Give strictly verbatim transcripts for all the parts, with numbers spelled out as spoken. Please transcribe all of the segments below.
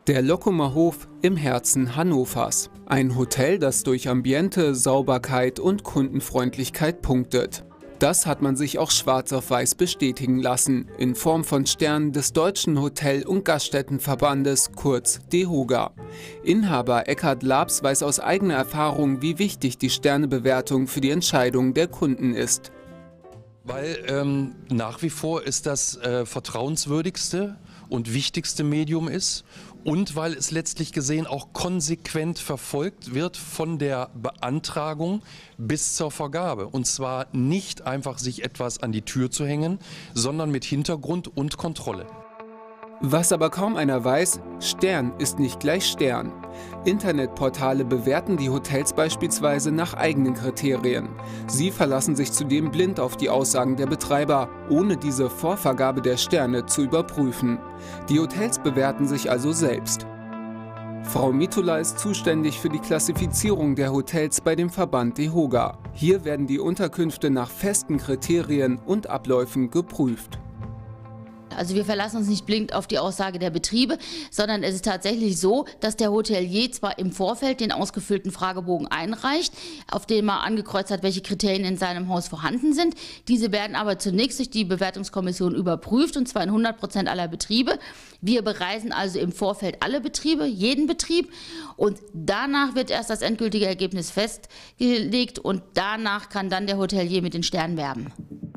Der Lockumer Hof im Herzen Hannovers. Ein Hotel, das durch Ambiente, Sauberkeit und Kundenfreundlichkeit punktet. Das hat man sich auch schwarz auf weiß bestätigen lassen, in Form von Sternen des Deutschen Hotel- und Gaststättenverbandes, kurz DEHOGA. Inhaber Eckhard Labs weiß aus eigener Erfahrung, wie wichtig die Sternebewertung für die Entscheidung der Kunden ist. Weil ähm, nach wie vor ist das äh, vertrauenswürdigste und wichtigste Medium ist und weil es letztlich gesehen auch konsequent verfolgt wird von der Beantragung bis zur Vergabe. Und zwar nicht einfach sich etwas an die Tür zu hängen, sondern mit Hintergrund und Kontrolle. Was aber kaum einer weiß, Stern ist nicht gleich Stern. Internetportale bewerten die Hotels beispielsweise nach eigenen Kriterien. Sie verlassen sich zudem blind auf die Aussagen der Betreiber, ohne diese Vorvergabe der Sterne zu überprüfen. Die Hotels bewerten sich also selbst. Frau Mitula ist zuständig für die Klassifizierung der Hotels bei dem Verband DEHOGA. Hier werden die Unterkünfte nach festen Kriterien und Abläufen geprüft. Also wir verlassen uns nicht blind auf die Aussage der Betriebe, sondern es ist tatsächlich so, dass der Hotelier zwar im Vorfeld den ausgefüllten Fragebogen einreicht, auf dem er angekreuzt hat, welche Kriterien in seinem Haus vorhanden sind. Diese werden aber zunächst durch die Bewertungskommission überprüft, und zwar in hundert Prozent aller Betriebe. Wir bereisen also im Vorfeld alle Betriebe, jeden Betrieb, und danach wird erst das endgültige Ergebnis festgelegt und danach kann dann der Hotelier mit den Sternen werben.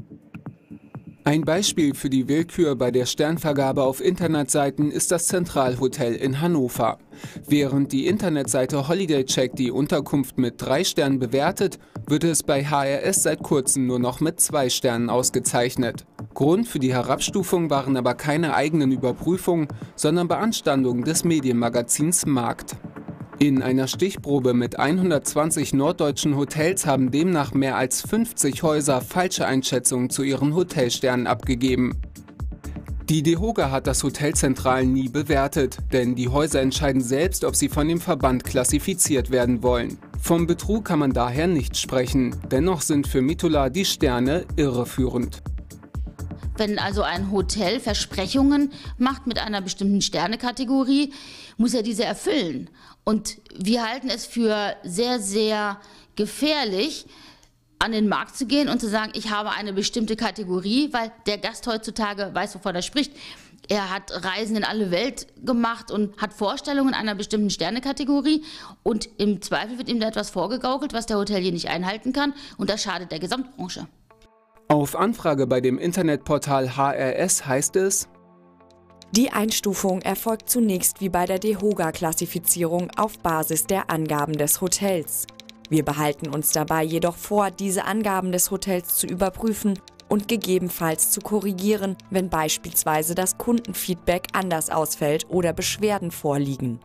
Ein Beispiel für die Willkür bei der Sternvergabe auf Internetseiten ist das Zentralhotel in Hannover. Während die Internetseite HolidayCheck die Unterkunft mit drei Sternen bewertet, wird es bei H R S seit kurzem nur noch mit zwei Sternen ausgezeichnet. Grund für die Herabstufung waren aber keine eigenen Überprüfungen, sondern Beanstandungen des Medienmagazins Markt. In einer Stichprobe mit hundertzwanzig norddeutschen Hotels haben demnach mehr als fünfzig Häuser falsche Einschätzungen zu ihren Hotelsternen abgegeben. Die DEHOGA hat das Hotel zentral nie bewertet, denn die Häuser entscheiden selbst, ob sie von dem Verband klassifiziert werden wollen. Vom Betrug kann man daher nicht sprechen, dennoch sind für Mitula die Sterne irreführend. Wenn also ein Hotel Versprechungen macht mit einer bestimmten Sternekategorie, muss er diese erfüllen. Und wir halten es für sehr, sehr gefährlich, an den Markt zu gehen und zu sagen, ich habe eine bestimmte Kategorie, weil der Gast heutzutage weiß, wovon er spricht. Er hat Reisen in alle Welt gemacht und hat Vorstellungen einer bestimmten Sternekategorie, und im Zweifel wird ihm da etwas vorgegaukelt, was der Hotelier nicht einhalten kann, und das schadet der Gesamtbranche. Auf Anfrage bei dem Internetportal H R S heißt es: Die Einstufung erfolgt zunächst wie bei der DEHOGA-Klassifizierung auf Basis der Angaben des Hotels. Wir behalten uns dabei jedoch vor, diese Angaben des Hotels zu überprüfen und gegebenenfalls zu korrigieren, wenn beispielsweise das Kundenfeedback anders ausfällt oder Beschwerden vorliegen.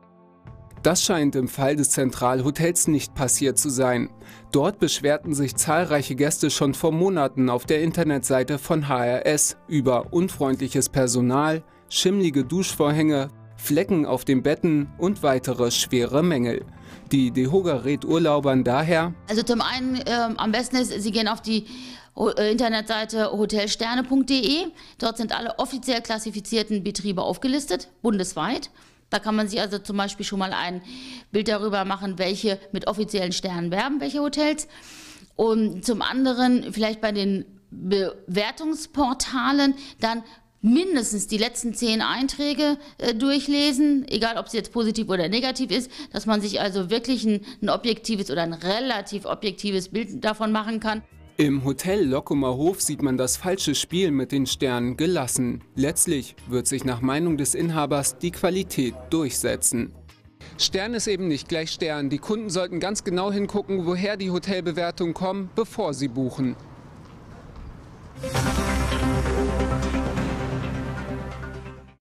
Das scheint im Fall des Zentralhotels nicht passiert zu sein. Dort beschwerten sich zahlreiche Gäste schon vor Monaten auf der Internetseite von H R S über unfreundliches Personal, schimmlige Duschvorhänge, Flecken auf den Betten und weitere schwere Mängel. Die DEHOGA rät Urlaubern daher: Also zum einen äh, am besten ist, Sie gehen auf die äh, Internetseite hotelsterne punkt de. Dort sind alle offiziell klassifizierten Betriebe aufgelistet, bundesweit. Da kann man sich also zum Beispiel schon mal ein Bild darüber machen, welche mit offiziellen Sternen werben, welche Hotels. Und zum anderen vielleicht bei den Bewertungsportalen dann mindestens die letzten zehn Einträge äh, durchlesen, egal ob es jetzt positiv oder negativ ist, dass man sich also wirklich ein, ein objektives oder ein relativ objektives Bild davon machen kann. Im Hotel Lockumer Hof sieht man das falsche Spiel mit den Sternen gelassen. Letztlich wird sich nach Meinung des Inhabers die Qualität durchsetzen. Stern ist eben nicht gleich Stern. Die Kunden sollten ganz genau hingucken, woher die Hotelbewertungen kommen, bevor sie buchen.